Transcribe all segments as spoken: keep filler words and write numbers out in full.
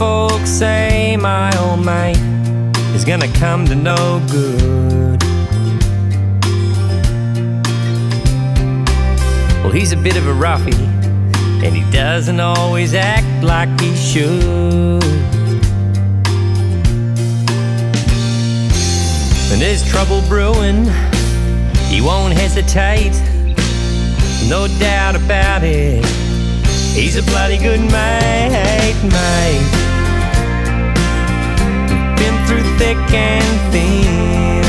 folks say my old mate is gonna come to no good. Well, he's a bit of a roughie, and he doesn't always act like he should. When there's trouble brewing, he won't hesitate, no doubt about it. He's a bloody good mate, mate. We've been through thick and thin.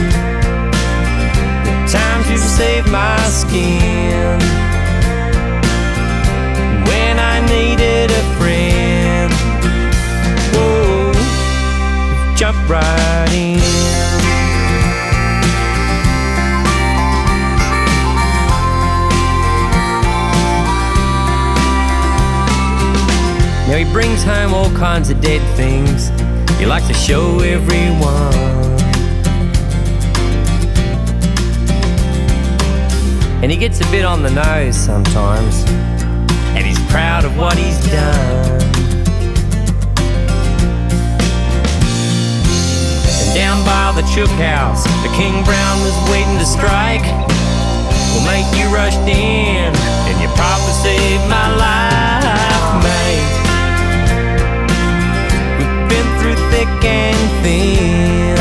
The times you've saved my skin. When I needed a friend, whoa, you've jumped right in. Now he brings home all kinds of dead things he likes to show everyone. And he gets a bit on the nose sometimes, and he's proud of what he's done. And down by the chook house, the King Brown was waiting to strike. Well, mate, you rushed in, and you probably saved my life, mate. Through thick and thin,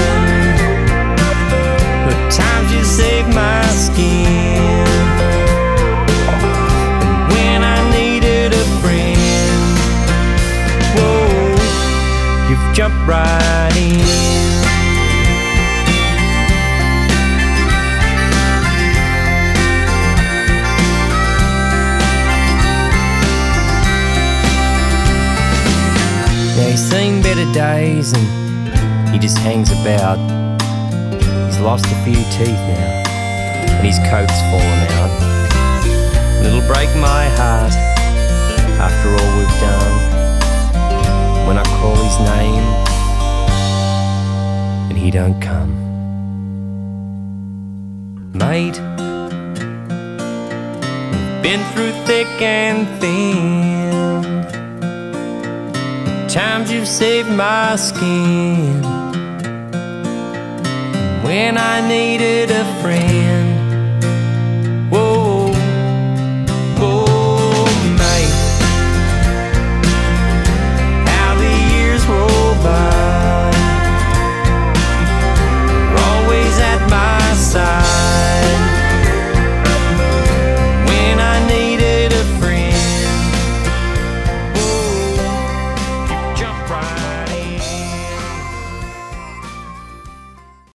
the times you saved my skin. And when I needed a friend, whoa, you've jumped right in. Now he's seen better days and he just hangs about. He's lost a few teeth now and his coat's fallen out. And it'll break my heart after all we've done when I call his name and he don't come. Mate, we've been through thick and thin. Times you've saved my skin when I needed a friend.